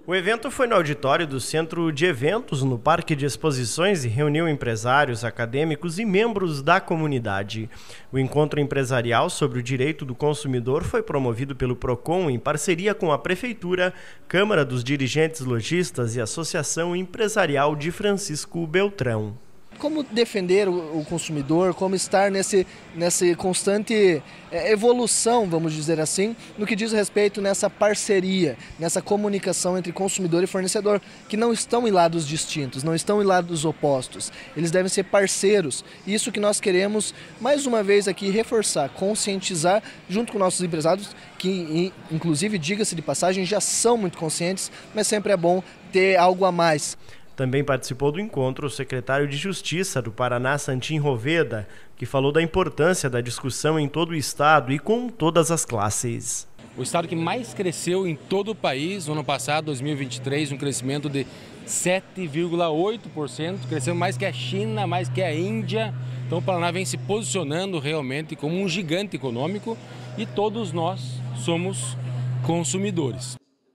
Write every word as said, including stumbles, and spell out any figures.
O evento foi no auditório do Centro de Eventos, no Parque de Exposições, e reuniu empresários, acadêmicos e membros da comunidade. O encontro empresarial sobre o direito do consumidor foi promovido pelo Procon em parceria com a Prefeitura, Câmara dos Dirigentes Lojistas e Associação Empresarial de Francisco Beltrão. Como defender o consumidor, como estar nesse, nessa constante evolução, vamos dizer assim, no que diz respeito nessa parceria, nessa comunicação entre consumidor e fornecedor, que não estão em lados distintos, não estão em lados opostos. Eles devem ser parceiros. Isso que nós queremos, mais uma vez aqui, reforçar, conscientizar, junto com nossos empresários, que inclusive, diga-se de passagem, já são muito conscientes, mas sempre é bom ter algo a mais. Também participou do encontro o secretário de Justiça do Paraná, Santim Roveda, que falou da importância da discussão em todo o estado e com todas as classes. O estado que mais cresceu em todo o país no ano passado, dois mil e vinte e três, um crescimento de sete vírgula oito por cento, cresceu mais que a China, mais que a Índia. Então o Paraná vem se posicionando realmente como um gigante econômico e todos nós somos consumidores.